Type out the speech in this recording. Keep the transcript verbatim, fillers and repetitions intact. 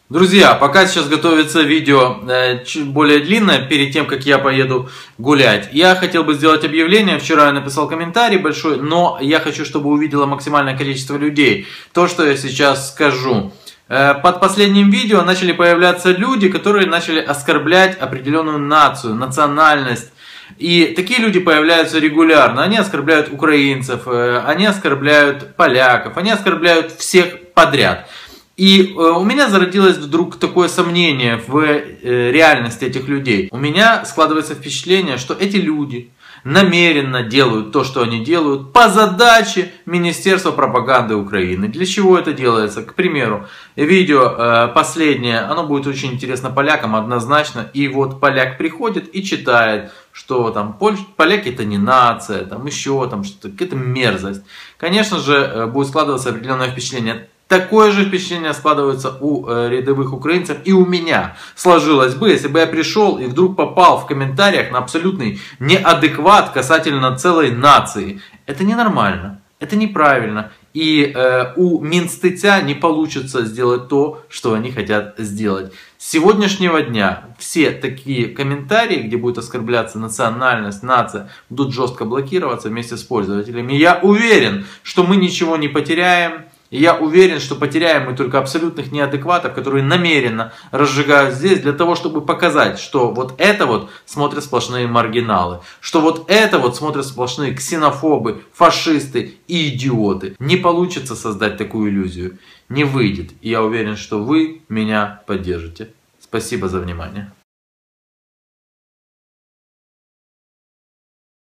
Друзья, пока сейчас готовится видео э, чуть более длинное, перед тем, как я поеду гулять, я хотел бы сделать объявление. Вчера я написал комментарий большой, но я хочу, чтобы увидело максимальное количество людей то, что я сейчас скажу. Э, под последним видео начали появляться люди, которые начали оскорблять определенную нацию, национальность. И такие люди появляются регулярно. Они оскорбляют украинцев, э, они оскорбляют поляков, они оскорбляют всех подряд. И э, у меня зародилось вдруг такое сомнение в э, реальности этих людей. У меня складывается впечатление, что эти люди намеренно делают то, что они делают, по задаче Министерства пропаганды Украины. Для чего это делается? К примеру, видео э, последнее, оно будет очень интересно полякам однозначно. И вот поляк приходит и читает, что там поляки это не нация, там еще там что-то, какая-то мерзость. Конечно же, э, будет складываться определенное впечатление. Такое же впечатление складывается у э, рядовых украинцев и у меня сложилось бы, если бы я пришел и вдруг попал в комментариях на абсолютный неадекват касательно целой нации. Это ненормально, это неправильно. И э, у Минстытя не получится сделать то, что они хотят сделать. С сегодняшнего дня все такие комментарии, где будет оскорбляться национальность, нация, будут жестко блокироваться вместе с пользователями. Я уверен, что мы ничего не потеряем. И я уверен, что потеряем мы только абсолютных неадекватов, которые намеренно разжигают здесь для того, чтобы показать, что вот это вот смотрят сплошные маргиналы, что вот это вот смотрят сплошные ксенофобы, фашисты и идиоты. Не получится создать такую иллюзию, не выйдет. И я уверен, что вы меня поддержите. Спасибо за внимание.